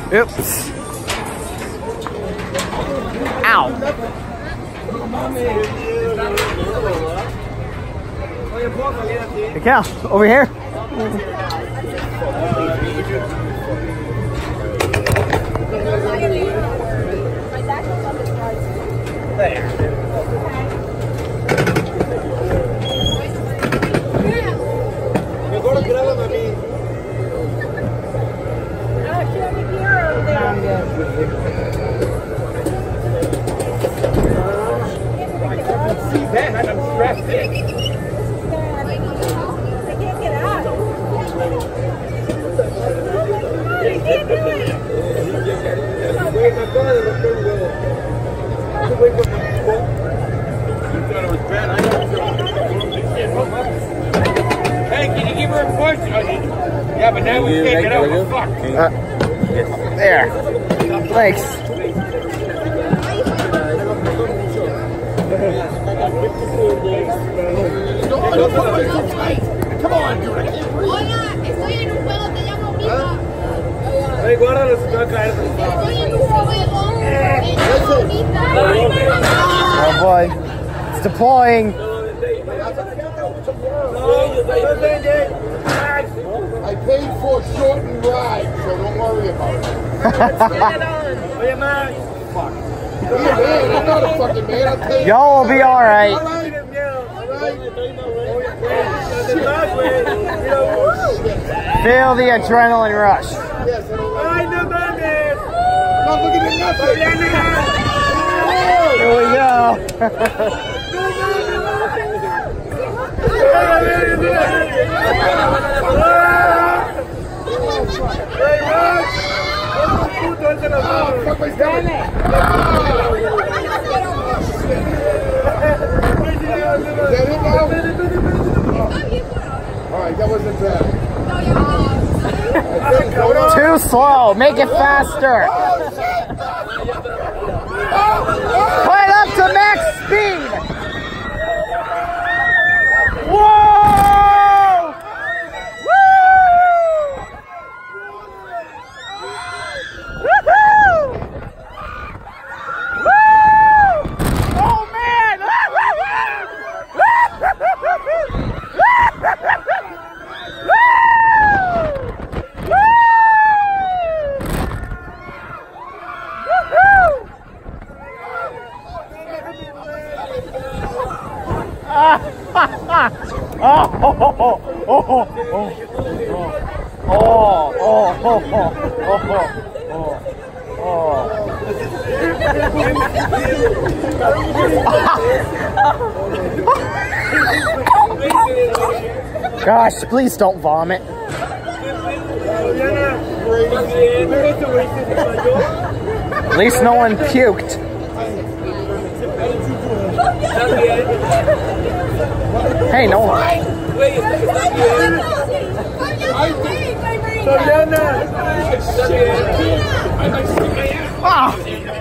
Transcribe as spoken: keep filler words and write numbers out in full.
Oops. Ow. Hey, Cal, over here. There. Man, I'm stressed in. I can't get out. I can't do it. Wait, my father was going to go. Wait for my phone. You thought it was bad. I know. Hey, can you give her a push? Yeah, but now we can't get out. We're fucked. Uh, there. Thanks. Come on, dude. I can't breathe. Hola, estoy en un juego, te llamo Mija. Hey, guárdalo, se te va a caer. Estoy en un juego, te llamo Mija. Oh boy. It's deploying. I paid for a shortened ride, so don't worry about it. Oye, man. Fuck. Be a man. I'm not a fucking man. I'll tell you. Y'all will be alright. All right. Feel the adrenaline rush. Yes, I don't like Ay, no mames. I'm not looking at nothing. Here we go. Oh, fuck my stomach. Is that it now? All right, that wasn't bad. Too slow. Make it faster. Put it up to max speed. Whoa! Woo! Woohoo! Woo! Oh man! Oh, oh, oh, oh, oh, oh, oh, gosh, please don't vomit. At least no one puked. Hey, no one. Ah!